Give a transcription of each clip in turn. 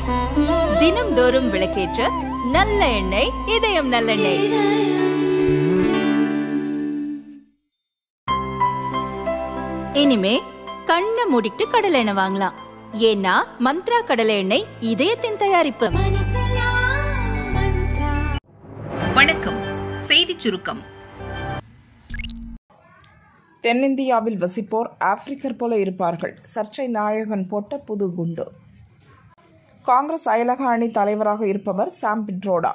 தினம்தோறும் விளக்கேற்ற நல்ல எண்ணெய், இதயம் நல்லெண்ணெய். இனிமே கண்ணை மூடிட்டு கடலை எண்ணெய் வாங்கலாம். ஏன்னா மந்த்ரா கடலை எண்ணெய் இதயத்தின் தயாரிப்பு. வணக்கம். செய்திச் சுருக்கம். தென்னிந்தியாவில் வசிப்போர் ஆப்பிரிக்கர் போல இருப்பார்கள். சர்ச்சை நாயகன் போட்ட புது குண்டு. காங்கிரஸ் அயலக அணி தலைவராக இருப்பவர் சாம் பிட்ரோடா.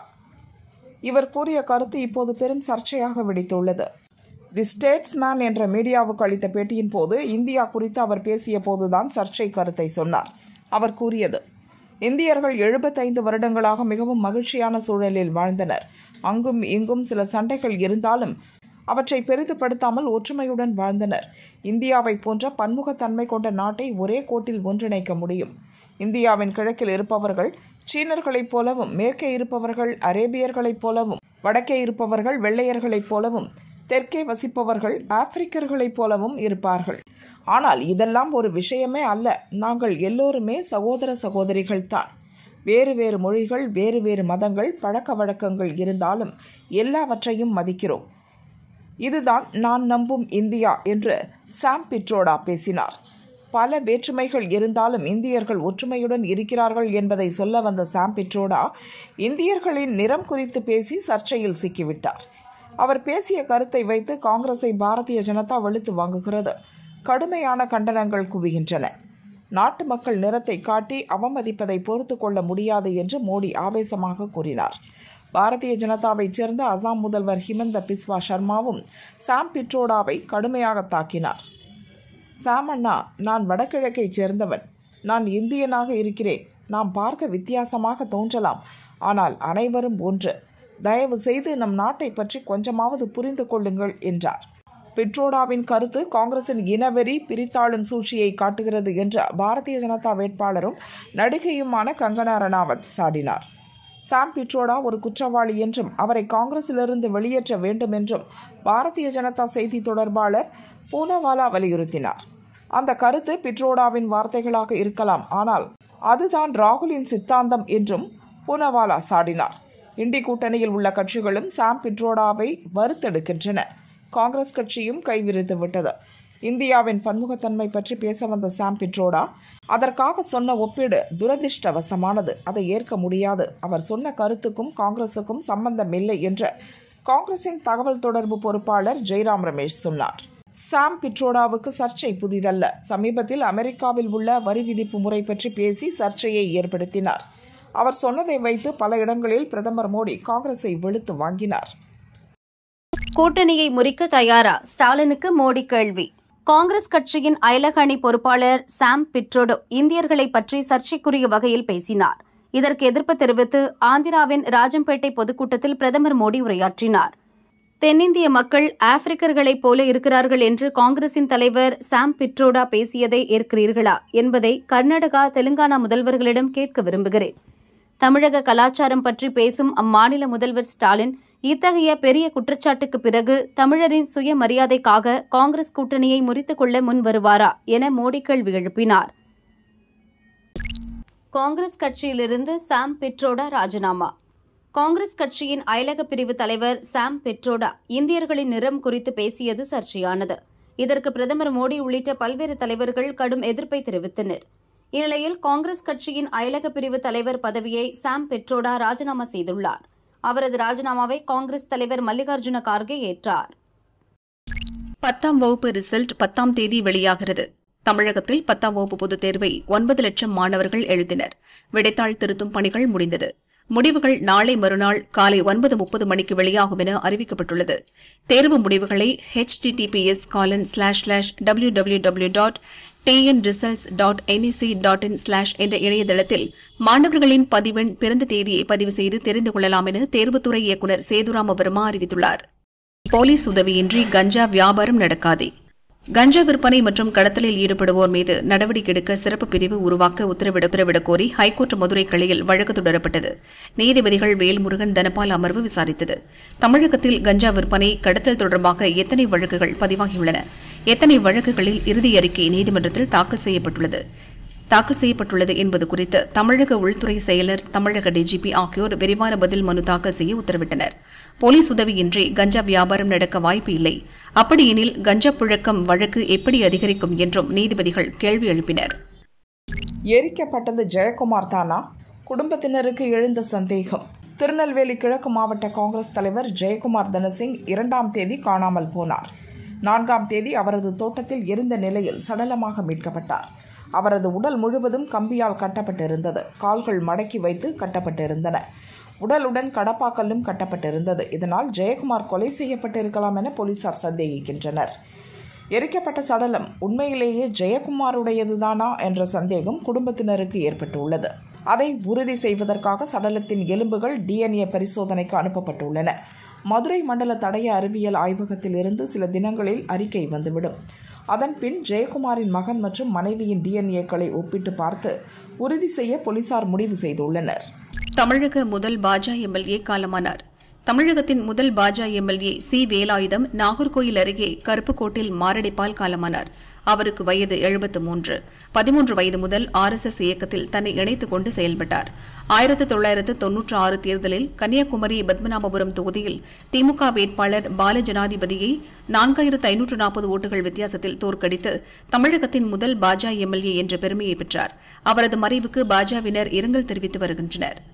இவர் கூறிய கருத்து இப்போது பெரும் சர்ச்சையாக வெடித்துள்ளது. தி ஸ்டேட்ஸ்மேன் என்ற மீடியாவுக்கு அளித்த பேட்டியின் போது இந்தியா குறித்து அவர் பேசிய போதுதான் சர்ச்சை கருத்தை சொன்னார். அவர் கூறியது, இந்தியர்கள் 75 வருடங்களாக மிகவும் மகிழ்ச்சியான சூழலில் வாழ்ந்தனர். அங்கும் இங்கும் சில சண்டைகள் இருந்தாலும் அவற்றை பெரிதுபடுத்தாமல் ஒற்றுமையுடன் வாழ்ந்தனர். இந்தியாவை போன்ற பன்முகத்தன்மை கொண்ட நாட்டை ஒரே கோட்டில் ஒன்றிணைக்க முடியும். இந்தியாவின் கிழக்கில் இருப்பவர்கள் சீனர்களைப் போலவும், மேற்கே இருப்பவர்கள் அரேபியர்களைப் போலவும், வடக்கே இருப்பவர்கள் வெள்ளையர்களைப் போலவும், தெற்கே வசிப்பவர்கள் ஆப்பிரிக்கர்களைப் போலவும் இருப்பார்கள். ஆனால் இதெல்லாம் ஒரு விஷயமே அல்ல. நாங்கள் எல்லோருமே சகோதர சகோதரிகள்தான். வேறு வேறு மொழிகள், வேறு வேறு மதங்கள், பழக்க வழக்கங்கள் இருந்தாலும் எல்லாவற்றையும் மதிக்கிறோம். இதுதான் நான் நம்பும் இந்தியா என்று சாம் பிட்ரோடா பேசினார். பல வேற்றுமைகள் இருந்தாலும் இந்தியர்கள் ஒற்றுமையுடன் இருக்கிறார்கள் என்பதை சொல்ல வந்த சாம் பிட்ரோடா இந்தியர்களின் நிறம் குறித்து பேசி சர்ச்சையில் சிக்கிவிட்டார். அவர் பேசிய கருத்தை வைத்து காங்கிரஸை பாரதிய ஜனதா வெளுத்து வாங்குகிறது. கடுமையான கண்டனங்கள் குவிகின்றன. நாட்டு மக்கள் நிறத்தை காட்டி அவமதிப்பதை பொறுத்து கொள்ள முடியாது என்று மோடி ஆவேசமாக கூறினார். பாரதிய ஜனதாவைச் சேர்ந்த அசாம் முதல்வர் ஹிமந்த பிஸ்வா சர்மாவும் சாம் பிட்ரோடாவை கடுமையாக தாக்கினார். சாம் அண்ணா, நான் வடகிழக்கைச் சேர்ந்தவன். நான் இந்தியனாக இருக்கிறேன். நாம் பார்க்க வித்தியாசமாக தோன்றலாம், ஆனால் அனைவரும் ஒன்று. தயவு செய்து நம் நாட்டை பற்றி கொஞ்சமாவது புரிந்து கொள்ளுங்கள் என்றார். பிட்ரோடாவின் கருத்து காங்கிரசின் இனவெறி, பிரித்தாளும் சூழ்ச்சியை காட்டுகிறது என்று பாரதிய ஜனதா வேட்பாளரும் நடிகையுமான கங்கனா ரணாவத் சாடினார். சாம் பிட்ரோடா ஒரு குற்றவாளி என்றும் அவரை காங்கிரசிலிருந்து வெளியேற்ற வேண்டும் என்றும் பாரதிய ஜனதா செய்தி தொடர்பாளர் பூனவாலா வலியுறுத்தினார். அந்த கருத்து பிட்ரோடாவின் வார்த்தைகளாக இருக்கலாம், ஆனால் அதுதான் ராகுலின் சித்தாந்தம் என்றும் பூனவாலா சாடினார். இண்டி கூட்டணியில் உள்ள கட்சிகளும் சாம் பிட்ரோடாவை வறுத்தெடுக்கின்றன. காங்கிரஸ் கட்சியும் கைவிரித்து விட்டது. இந்தியாவின் பன்முகத்தன்மை பற்றி பேச வந்த சாம் பிட்ரோடா அதற்காக சொன்ன ஒப்பீடு துரதிர்ஷ்டவசமானது. அதை ஏற்க முடியாது. அவர் சொன்ன கருத்துக்கும் காங்கிரசுக்கும் சம்பந்தம் இல்லை என்று காங்கிரசின் தகவல் தொடர்பு பொறுப்பாளர் ஜெய்ராம் ரமேஷ் சொன்னார். சாம் பிட்ரோடாவுக்கு சர்ச்சை புதிதல்ல. சமீபத்தில் அமெரிக்காவில் உள்ள வரி விதிப்பு முறை பற்றி பேசி சர்ச்சையை ஏற்படுத்தினார். அவர் சொன்னதை வைத்து பல இடங்களில் பிரதமர் மோடி காங்கிரஸை வெளுத்து வாங்கினார். கூட்டணியை முறிக்க தயாரா? ஸ்டாலினுக்கு மோடி கேள்வி. காங்கிரஸ் கட்சியின் அயலக அணி பொறுப்பாளர் சாம் பிட்ரோடோ இந்தியர்களை பற்றி சர்ச்சைக்குரிய வகையில் பேசினார். இதற்கு எதிர்ப்பு தெரிவித்து ஆந்திராவின் ராஜம்பேட்டை பொதுக்கூட்டத்தில் பிரதமர் மோடி உரையாற்றினார். தென்னிந்திய மக்கள் ஆப்பிரிக்கர்களைப் போல இருக்கிறார்கள் என்று காங்கிரசின் தலைவர் சாம் பிட்ரோடா பேசியதை ஏற்கிறீர்களா என்பதை கர்நாடகா, தெலுங்கானா முதல்வர்களிடம் கேட்க விரும்புகிறேன். தமிழக கலாச்சாரம் பற்றி பேசும் அம்மாநில முதல்வர் ஸ்டாலின் இத்தகைய பெரிய குற்றச்சாட்டுக்கு பிறகு தமிழரின் சுயமரியாதைக்காக காங்கிரஸ் கூட்டணியை முறித்துக் கொள்ள முன் வருவாரா என மோடி கேள்வி எழுப்பினார். காங்கிரஸ் கட்சியிலிருந்து சாம் பிட்ரோடா ராஜினாமா. காங்கிரஸ் கட்சியின் அயலக பிரிவு தலைவர் சாம் பிட்ரோடா இந்தியர்களின் நிறம் குறித்து பேசியது சர்ச்சையானது. இதற்கு பிரதமர் மோடி உள்ளிட்ட பல்வேறு தலைவர்கள் கடும் எதிர்ப்பை தெரிவித்தனர். இந்நிலையில் காங்கிரஸ் கட்சியின் அயலக பிரிவு தலைவர் பதவியை சாம் பிட்ரோடா ராஜினாமா செய்துள்ளார். அவரது ராஜினாமாவை காங்கிரஸ் தலைவர் மல்லிகார்ஜுன கார்கே ஏற்றார். 10ஆம் வகுப்பு ரிசல்ட் 10ஆம் தேதி வெளியாகிறது. தமிழகத்தில் 10ஆம் வகுப்பு பொதுத் தேர்வை 9 லட்சம் மாணவர்கள் எழுதினர். விடைத்தாள் திருத்தும் பணிகள் முடிந்தது. முடிவுகள் நாளை மறுநாள் காலை 9:30 மணிக்கு வெளியாகும் என அறிவிக்கப்பட்டுள்ளது. தேர்வு முடிவுகளை https://www.tnresults.nec.in/ என்ற இணையதளத்தில் மாணவர்களின் பதிவெண், பிறந்த தேதியை பதிவு செய்து தெரிந்து கொள்ளலாம் என தேர்வுத்துறை இயக்குநர் சேதுராம வர்மா அறிவித்துள்ளார். போலீஸ் உதவியின்றி கஞ்சா வியாபாரம் நடக்காதே. கஞ்சா விற்பனை மற்றும் கடத்தலில் ஈடுபடுவோர் மீது நடவடிக்கை எடுக்க சிறப்பு பிரிவு உருவாக்க உத்தரவிடக் கோரி ஹைகோர்ட் மதுரை கிளையில் வழக்கு தொடரப்பட்டது. நீதிபதிகள் வேல்முருகன், தனபால் அமர்வு விசாரித்தது. தமிழகத்தில் கஞ்சா விற்பனை, கடத்தல் தொடர்பாக எத்தனை வழக்குகள் பதிவாகியுள்ளன, எத்தனை வழக்குகளில் இறுதி அறிக்கை நீதிமன்றத்தில் தாக்கல் செய்யப்பட்டுள்ளது, தாக்கல் செய்யப்பட்டுள்ளது என்பது குறித்து தமிழக உள்துறை செயலர், தமிழக டிஜிபி ஆகியோர் விரிவான பதில் மனு தாக்கல் செய்ய உத்தரவிட்டனர். போலீஸ் உதவியின்றி கஞ்சா வியாபாரம் நடக்க வாய்ப்பு இல்லை. அப்படியெனில் கஞ்சா புழக்கம் வழக்கு எப்படி அதிகரிக்கும் என்றும் நீதிபதிகள் கேள்வி எழுப்பினர். எரிக்கப்பட்டது ஜெயக்குமார் தானா? குடும்பத்தினருக்கு எழுந்த சந்தேகம். திருநெல்வேலி கிழக்கு மாவட்ட காங்கிரஸ் தலைவர் ஜெயக்குமார் தனசிங் 2ஆம் தேதி காணாமல் போனார். 4ஆம் தேதி அவரது தோட்டத்தில் எரிந்த நிலையில் சடலமாக மீட்கப்பட்டார். அவரது உடல் முழுவதும் கம்பியால் கட்டப்பட்டிருந்தது. கால்கள் மடக்கி வைத்து கட்டப்பட்டிருந்தன. உடலுடன் கடப்பாக்கல்லும் கட்டப்பட்டிருந்தது. இதனால் ஜெயக்குமார் கொலை செய்யப்பட்டிருக்கலாம் என போலீசார் சந்தேகிக்கின்றனர். எரிக்கப்பட்ட சடலம் உண்மையிலேயே ஜெயக்குமாருடையதுதானா என்ற சந்தேகம் குடும்பத்தினருக்கு ஏற்பட்டுள்ளது. அதை உறுதி செய்வதற்காக சடலத்தின் எலும்புகள் DNA பரிசோதனைக்கு அனுப்பப்பட்டுள்ளன. மதுரை மண்டல தடய அறிவியல் ஆய்வகத்தில் இருந்து சில தினங்களில் அறிக்கை வந்துவிடும். அதன்பின் ஜெயக்குமாரின் மகன் மற்றும் மனைவியின் DNAக்களை ஒப்பிட்டு பார்த்து உறுதி செய்ய போலீசார் முடிவு செய்துள்ளனர். தமிழக முதல் பாஜ MLA காலமானார். தமிழகத்தின் முதல் பாஜ MLA சி. வேலாயுதம் நாகர்கோயில் அருகே கருப்புக்கோட்டில் மாரடைப்பால் காலமானார். அவருக்கு வயது 73. 13 வயது முதல் RSS இயக்கத்தில் தன்னை இணைத்துக் கொண்டு செயல்பட்டார். 1996 தேர்தலில் கன்னியாகுமரி பத்மநாபபுரம் தொகுதியில் திமுக வேட்பாளர் பாலஜனாதிபதியை 4540 ஓட்டுகள் வித்தியாசத்தில் தோற்கடித்து தமிழகத்தின் முதல் பாஜ MLA என்ற பெருமையை பெற்றார். அவரது மறைவுக்கு பாஜவினர் இரங்கல் தெரிவித்து வருகின்றனர்.